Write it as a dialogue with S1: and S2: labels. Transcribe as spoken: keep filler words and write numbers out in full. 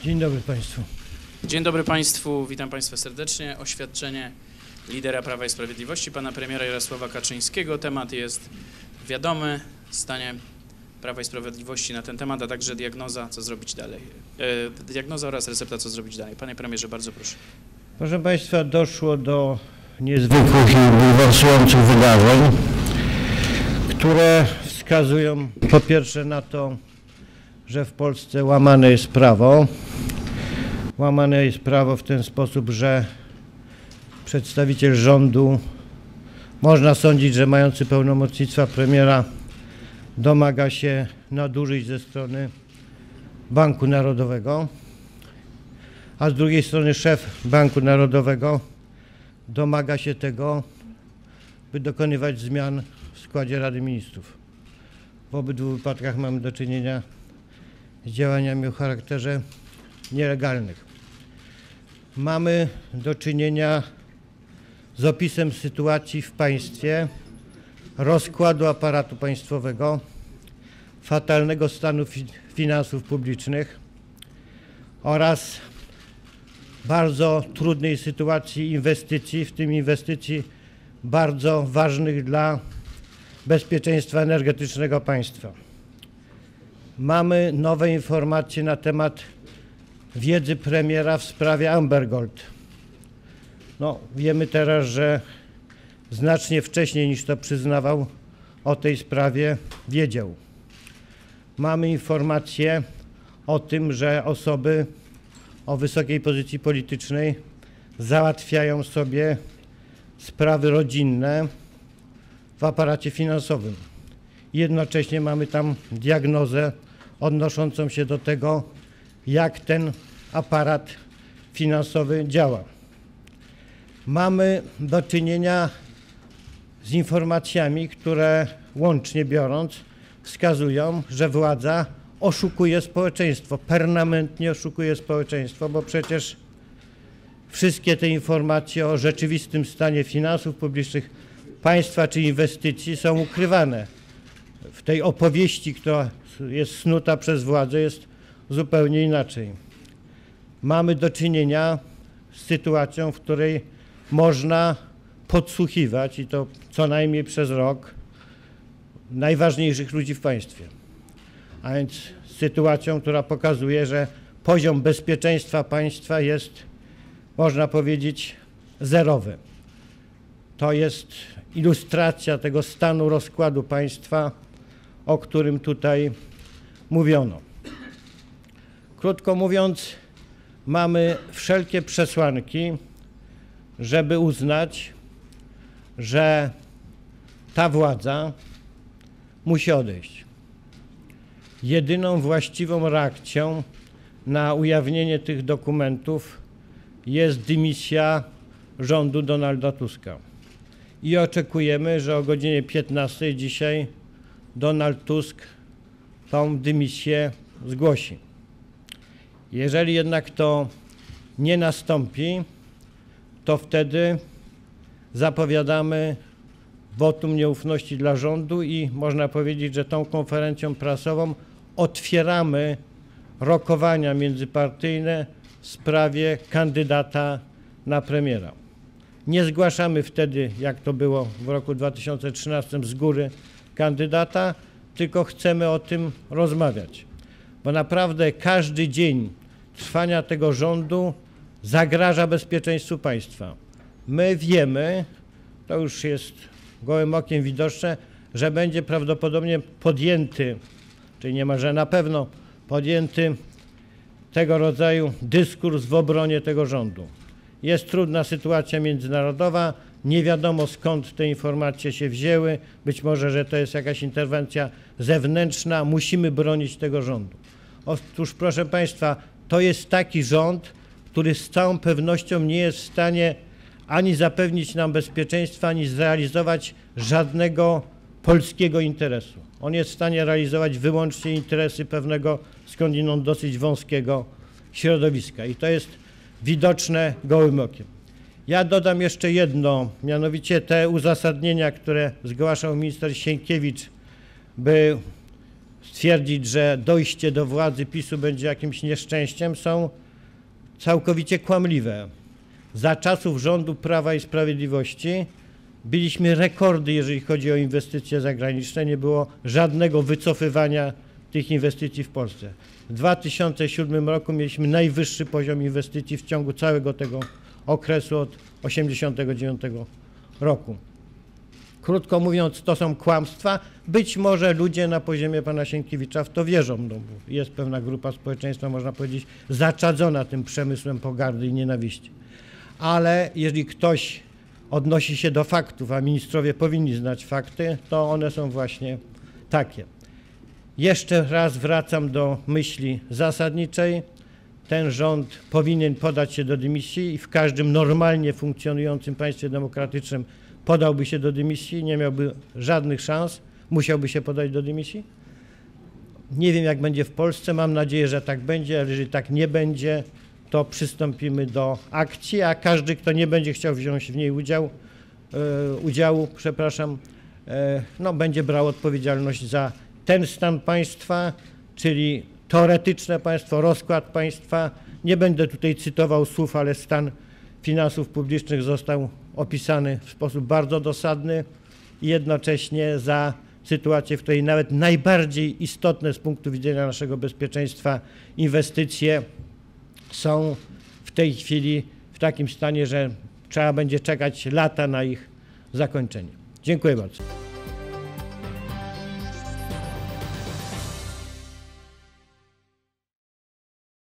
S1: Dzień dobry Państwu.
S2: Dzień dobry Państwu, witam Państwa serdecznie. Oświadczenie lidera Prawa i Sprawiedliwości, pana premiera Jarosława Kaczyńskiego. Temat jest wiadomy, stanie Prawa i Sprawiedliwości na ten temat, a także diagnoza, co zrobić dalej. E, diagnoza oraz recepta, co zrobić dalej. Panie premierze, bardzo proszę.
S1: Proszę Państwa, doszło do niezwykłych i bulwersujących wydarzeń, które wskazują po pierwsze na to, że w Polsce łamane jest prawo. Łamane jest prawo w ten sposób, że przedstawiciel rządu, można sądzić, że mający pełnomocnictwa premiera, domaga się nadużyć ze strony Banku Narodowego, a z drugiej strony szef Banku Narodowego domaga się tego, by dokonywać zmian w składzie Rady Ministrów. W obydwu wypadkach mamy do czynienia z działaniami o charakterze nielegalnych. Mamy do czynienia z opisem sytuacji w państwie, rozkładu aparatu państwowego, fatalnego stanu fi finansów publicznych oraz bardzo trudnej sytuacji inwestycji, w tym inwestycji bardzo ważnych dla bezpieczeństwa energetycznego państwa. Mamy nowe informacje na temat wiedzy premiera w sprawie Amber Gold. No, wiemy teraz, że znacznie wcześniej niż to przyznawał, o tej sprawie wiedział. Mamy informacje o tym, że osoby o wysokiej pozycji politycznej załatwiają sobie sprawy rodzinne w aparacie finansowym. Jednocześnie mamy tam diagnozę odnoszącą się do tego, jak ten aparat finansowy działa. Mamy do czynienia z informacjami, które łącznie biorąc wskazują, że władza oszukuje społeczeństwo, permanentnie oszukuje społeczeństwo, bo przecież wszystkie te informacje o rzeczywistym stanie finansów publicznych państwa czy inwestycji są ukrywane. W tej opowieści, która jest snuta przez władzę, jest zupełnie inaczej. Mamy do czynienia z sytuacją, w której można podsłuchiwać, i to co najmniej przez rok, najważniejszych ludzi w państwie. A więc sytuacją, która pokazuje, że poziom bezpieczeństwa państwa jest, można powiedzieć, zerowy. To jest ilustracja tego stanu rozkładu państwa, o którym tutaj mówiono. Krótko mówiąc, mamy wszelkie przesłanki, żeby uznać, że ta władza musi odejść. Jedyną właściwą reakcją na ujawnienie tych dokumentów jest dymisja rządu Donalda Tuska. I oczekujemy, że o godzinie piętnastej dzisiaj Donald Tusk tą dymisję zgłosi. Jeżeli jednak to nie nastąpi, to wtedy zapowiadamy wotum nieufności dla rządu i można powiedzieć, że tą konferencją prasową otwieramy rokowania międzypartyjne w sprawie kandydata na premiera. Nie zgłaszamy wtedy, jak to było w roku dwa tysiące trzynastym, z góry kandydata, tylko chcemy o tym rozmawiać, bo naprawdę każdy dzień trwania tego rządu zagraża bezpieczeństwu państwa. My wiemy, to już jest gołym okiem widoczne, że będzie prawdopodobnie podjęty, czyli niemalże na pewno podjęty tego rodzaju dyskurs w obronie tego rządu. Jest trudna sytuacja międzynarodowa, nie wiadomo skąd te informacje się wzięły, być może, że to jest jakaś interwencja zewnętrzna, musimy bronić tego rządu. Otóż, proszę Państwa, to jest taki rząd, który z całą pewnością nie jest w stanie ani zapewnić nam bezpieczeństwa, ani zrealizować żadnego polskiego interesu. On jest w stanie realizować wyłącznie interesy pewnego skądinąd dosyć wąskiego środowiska i to jest widoczne gołym okiem. Ja dodam jeszcze jedno, mianowicie te uzasadnienia, które zgłaszał minister Sienkiewicz, by stwierdzić, że dojście do władzy PiSu będzie jakimś nieszczęściem, są całkowicie kłamliwe. Za czasów rządu Prawa i Sprawiedliwości biliśmy rekordy, jeżeli chodzi o inwestycje zagraniczne. Nie było żadnego wycofywania tych inwestycji w Polsce. W dwa tysiące siódmym roku mieliśmy najwyższy poziom inwestycji w ciągu całego tego okresu od tysiąc dziewięćset osiemdziesiątego dziewiątego roku. Krótko mówiąc, to są kłamstwa. Być może ludzie na poziomie pana Sienkiewicza w to wierzą. No, bo jest pewna grupa społeczeństwa, można powiedzieć, zaczadzona tym przemysłem pogardy i nienawiści. Ale jeżeli ktoś odnosi się do faktów, a ministrowie powinni znać fakty, to one są właśnie takie. Jeszcze raz wracam do myśli zasadniczej. Ten rząd powinien podać się do dymisji i w każdym normalnie funkcjonującym państwie demokratycznym podałby się do dymisji, nie miałby żadnych szans, musiałby się podać do dymisji. Nie wiem, jak będzie w Polsce, mam nadzieję, że tak będzie, ale jeżeli tak nie będzie, to przystąpimy do akcji, a każdy, kto nie będzie chciał wziąć w niej udział, yy, udziału, przepraszam, yy, no, będzie brał odpowiedzialność za ten stan państwa, czyli teoretyczne państwo, rozkład państwa. Nie będę tutaj cytował słów, ale stan finansów publicznych został opisany w sposób bardzo dosadny i jednocześnie za sytuację, w której nawet najbardziej istotne z punktu widzenia naszego bezpieczeństwa inwestycje są w tej chwili w takim stanie, że trzeba będzie czekać lata na ich zakończenie. Dziękuję bardzo.